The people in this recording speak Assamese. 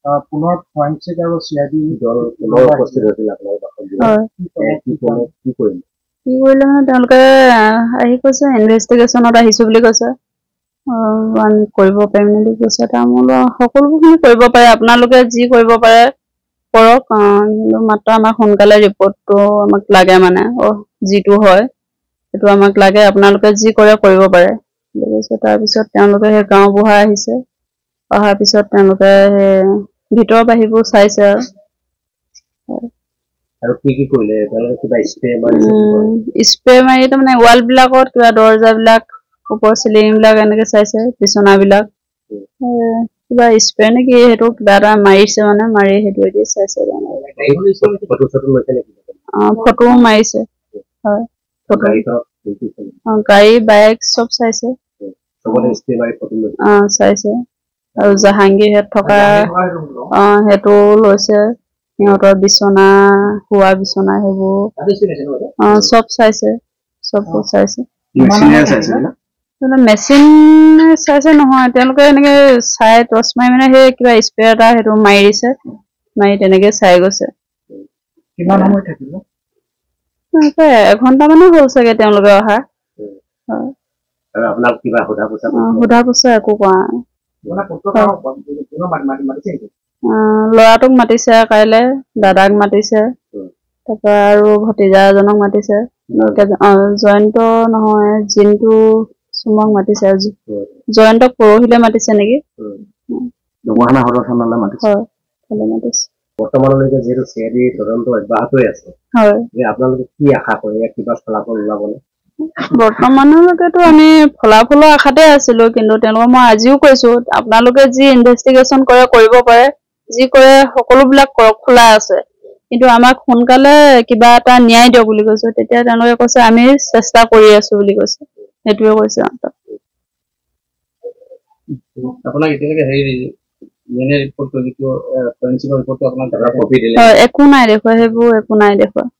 পুনৰ ফৰেনচিক আৰু CID দল পুনৰ উপস্থিত হৈছিল আপোনালোকৰ কি কৰিলে মানে তেওঁলোকে আহি কৈছে ইনভেষ্টিগেশ্যনত আহিছো বুলি কৈছে আমি কৰিব পাৰিম বুলি কৈছে সকলোখিনি কৰিব পাৰে আপোনালোকে যি কৰিব পাৰে কৰক কিন্তু মাত্ৰ আমাক সোনকালে ৰিপৰ্টটো আমাক লাগে মানে যিটো হয় সেইটো আমাক লাগে আপোনালোকে যি কৰে কৰিব পাৰে বুলি কৈছে তাৰপিছত তেওঁলোকে সেই গাঁওবুঢ়া আহিছে অহাৰ পিছত তেওঁলোকে সেই ভিতৰৰ বাহিৰবোৰ চাইছে আৰু কি কৰিলে তেওঁলোকে কিবা স্প্ৰে মাৰি তাৰমানে ৱাল বিলাকত কিবা দৰ্জাবিলাক ওপৰ চিলিং বিলাক এনেকে চাইছে বিচনাবিলাক কিবা স্প্ৰে নেকি সেইটো কিবা এটা মাৰিছে মানে মাৰি সেইটোৱেদি চাইছে ফটো মাৰিছে হয় গাড়ী বাইক চব চাইছে চাইছে আৰু জাহাংগীৰহেত থকা সেইটো লৈছে সিহঁতৰ বিচনা শোৱা বিচনা সেইবোৰ চব চাইছে চববোৰ চাইছে মেচিন চাইছে নহয় তেওঁলোকে এনেকে চাই টৰ্চ মাৰি মানে সেই কিবা স্প্ৰে এটা সেইটো মাৰি দিছে মাৰি তেনেকে চাই গৈছে কিমান সময় থাকিব এঘণ্টা মানে হ'ল চাগে তেওঁলোকে অহা সোধা পোছা একো কৰা ল'ৰাটোক মাতিছে কাইলে দাদাক মাতিছে তাৰপৰা আৰু ভতিজা এজনক মাতিছে জয়ন্ত নহয় জিন্তু চুমক মাতিছে জয়ন্তক পৰহিলে মাতিছে নেকি বৰ্তমানলৈকে যিহেতু CID তদন্ত অব্যাহত আছে আপোনালোকে কি আশা কৰে কিবা ফলাফল ওলাবনে বৰ্তমানলৈকেতো আমি ফলাফলৰ আশাতে আছিলো কিন্তু তেওঁলোকক মই আজিও কৈছো আপোনালোকে যি ইনভেষ্টিগেশ্যন কৰে কৰিব পাৰে যি কৰে সকলোবিলাক কৰক খোলা আছে কিন্তু আমাক সোনকালে কিবা এটা ন্যায় দিয়ক বুলি কৈছো তেতিয়া তেওঁলোকে কৈছে আমি চেষ্টা কৰি আছো বুলি কৈছে সেইটোৱে কৈছে আপোনাক এতিয়ালৈকে একো নাই দেখুৱা সেইবোৰ একো নাই দেখুৱা